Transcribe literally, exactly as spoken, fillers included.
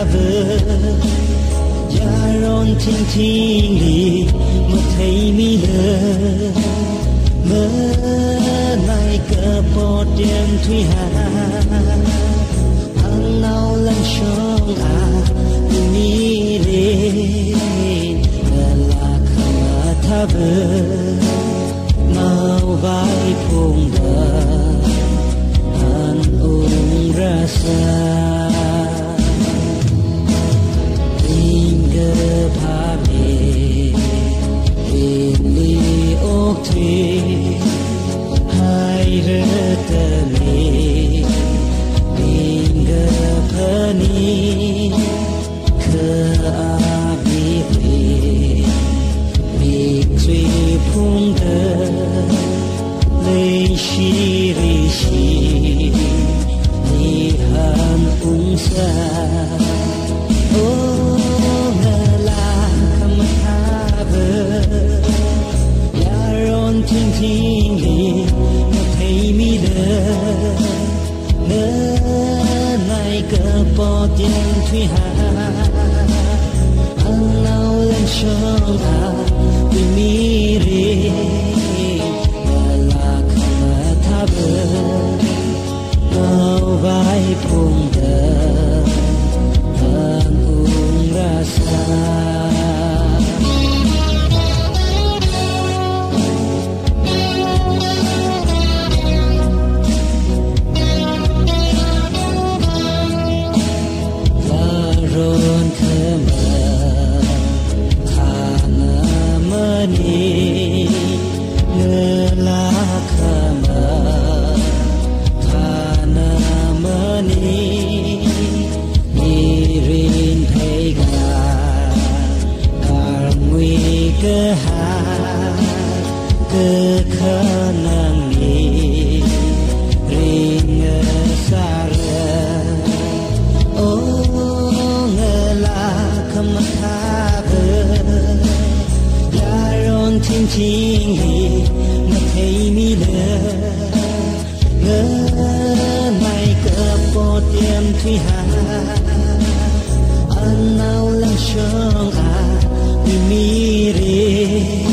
tha vơ ya ron thinh thinh đi một thấy mi lơ mơ này cờ bò đêm thủy hà hàng nào lần sông à mi lên là khả tha vơ Naovaiphungda Hanungrasai Inge phame Ili okthi Hai retele Inge phani Ke abhi Naovaiphungda Lên shi ri shi Ni Hanungrasai Ô ngờ là khăm tha vơ Ya ron thinh thinh li Mà thấy mi lơ Ngờ này cờ bò tiền thủy hà Hằng nào lên sông à Vì mi rê Naovaiphungda Hanungrasai Laron khema thana mani ngela khema Irin thega Karmui keha Kekhanang ni Ring sara Oh ngela kematha vơ Ya ron thinh thinh hi Mà thấy mi lơ Ngơ này cờ bò tiêm thủy hà An nào lần sông à Vì mi rê